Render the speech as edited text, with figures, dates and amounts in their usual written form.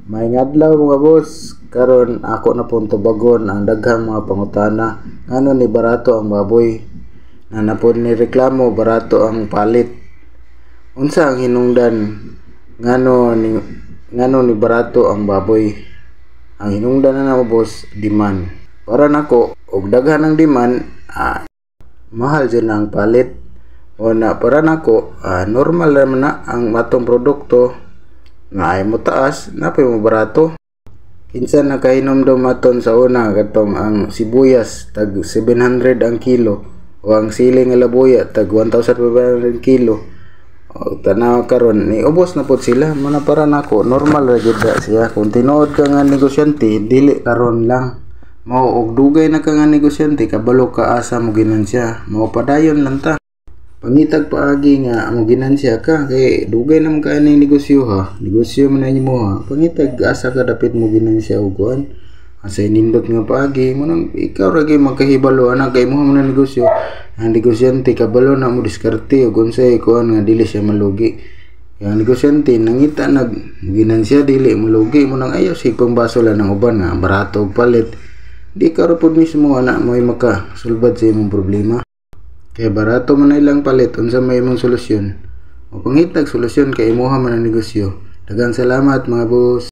May adlaw mga boss, karon ako na pong tubagon ang daghang mga pangutana. Ngano ni barato ang baboy? Na napon ni reklamo barato ang palit. Unsa ang hinungdan? Ngano ni barato ang baboy? Ang hinungdan na namo boss, demand. Para nako og daghan ang demand, mahal jud na ang palit. O na para nako, normal naman na ang matong produkto nga ay mo taas, napay mo barato. Kinsa nakainom maton sa una katong ang sibuyas tag 700 ang kilo o ang siling nga labuya tag 1,500 kilo. O tanaw karon ni ubos na pud sila, mana para nako normal ra gyud siya. Kung tinuod ka nga negosyante, dili karon lang. Mao og dugay na ka nga negosyante, kabalo ka asa mo ginansya, mao padayon lang ta. Pangitag paagi nga mo ginansya ka kay dugay naman ka ning negosyo ha. Negosyo man na mo ha. Pangitag asa ka dapit mo ginansya og kuan. Asa nindot nga paagi mo nang ikaw ra gyud magkahibalo ana kay mo man negosyo. Ang negosyante kabalo na mo diskarte og unsay kuan nga dili siya malugi. Yang negosyante nangita ginansya dili malugi mo nang ayaw sig pambaso lang ng uban nga barato og palit. Di ka ra pud mismo ana mo'y makasulbad sa imong problema. Kaya barato man na ilang palit, unsa may imong solusyon. O pangitag solusyon kay imuha man ang negosyo. Daghang salamat mga boss.